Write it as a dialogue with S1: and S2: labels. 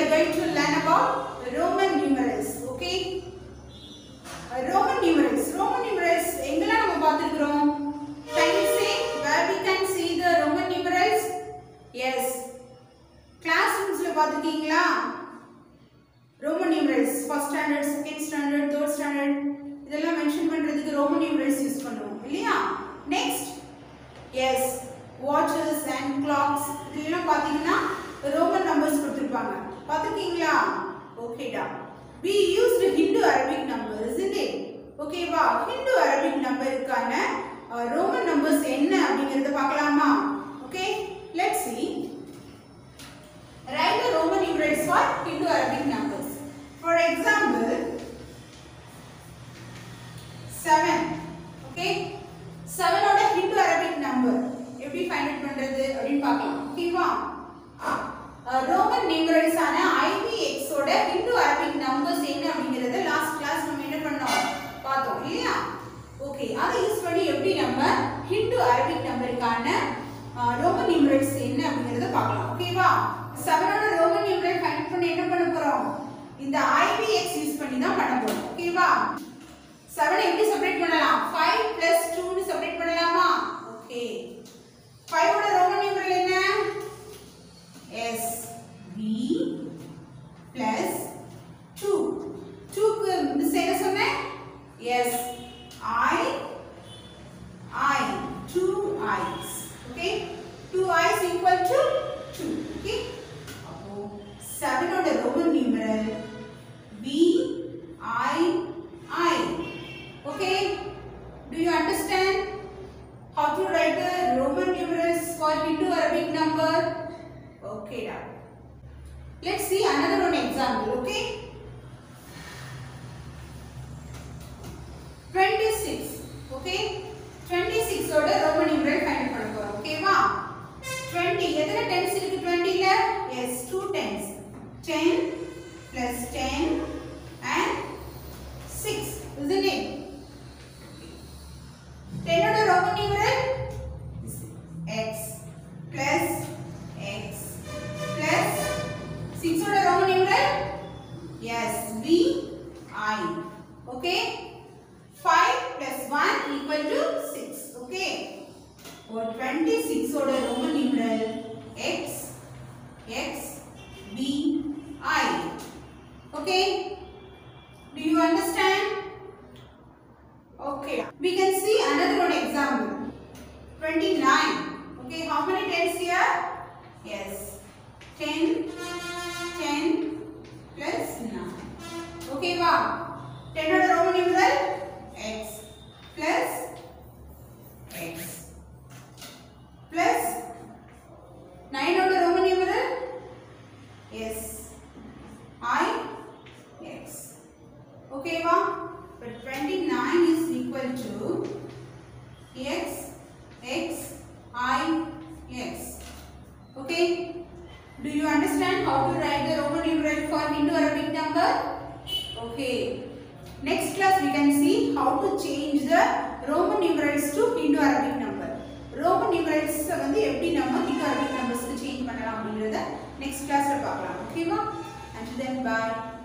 S1: are going to learn about Roman numerals. Okay? Roman numerals. Roman numerals. எங்கெல்லாம் நம்ம பார்த்திருக்கிறோம்? Can you say where we can see the Roman numerals? Yes. Classrooms-ல பார்த்திருக்கீங்களா? Roman numerals. First standard, second standard, third standard. இதெல்லாம் mention பண்றதுக்கு Roman numerals use பண்ணுவோம். இல்லையா? Next. Yes. Watches and clocks. இதெல்லாம் பார்த்தீங்கன்னா Roman numbers கொடுத்திருப்பாங்க. பார்த்திருக்கீங்களா? Okay டா. We used Hindu-Arabic number, isn't it? Okay வா? Hindu-Arabic numberக்கான Roman numbers என்ன அப்படிங்கறத பார்க்கலாமா? Okay? Let's see. Write the Roman numerals for Hindu-Arabic numbers. For example, 7. Okay? 7 ஓட Hindu-Arabic number எப்படி find out பண்றது அப்படினு பார்க்கலாம். Okay வா? Roman numerals ஆன IBX ஓட Hindu-Arabic numbers என்ன அப்படிங்கறத லாஸ்ட் கிளாஸ் நம்ம என்ன பண்ணோம் பார்த்தோம் இல்லையா? ஓகே, அதை யூஸ் பண்ணி எப்படி நம்ம Hindu-Arabic நம்பருக்கான Roman numerals என்ன அப்படிங்கறத பார்க்கலாம். ஓகேவா? 7 ஓட Roman numeral ஃபைண்ட் பண்ணி என்ன பண்ண போறோம்? இந்த IBX யூஸ் பண்ணி தான் பண்ண போறோம். ஓகேவா? 7 எப்படி செப்பரேட் பண்ணலாம்? 5 + 2 னு செப்பரேட் பண்ணலாமா? ஓகே. 5 ஓட Roman numeral என்ன? S B plus 2. 2 க்கு இந்த சைடு சொன்னேன். Yes. I 2 I's. Okay. 2 I's equal to 2. Okay. அப்போ 7 ஓட Roman numeral B I. Okay. Do you understand how to write the Roman numerals for Hindu-Arabic number? Okay da. Let's see another one example. Okay. 26. Okay. 26 ஓட Roman numeral find பண்ண போறோம். Okay வா? 20 எத்தனை tens இருக்கு 20 ல? Yes, 2 tens. 10 plus 10 and 6. Isn't it? 10 ஓட Roman numeral X plus X plus 6 ஓட Roman numeral yes B I. Okay. 5 plus 1 equal to 6. Okay. For 26 ஓட Roman numeral X B I. Okay. Do you understand? Okay. We can see another one example. 29. Okay. How many tens here? Yes. 10 plus 9. Okay va? 10 oda Roman numeral X plus X plus 9 oda Roman numeral yes I X. Okay va? But 29 is equal to X I X. Okay. Do you understand how to write the Roman numeral for Hindu-Arabic number? Okay. Next class we can see how to change the Roman numerals to Hindu-Arabic number. Roman numerals வந்து எப்படி நம்ம Hindu-Arabic numbers க்கு change பண்ணலாம் அப்படிங்கறத next class ல பார்க்கலாம். Okay வா? Until then bye.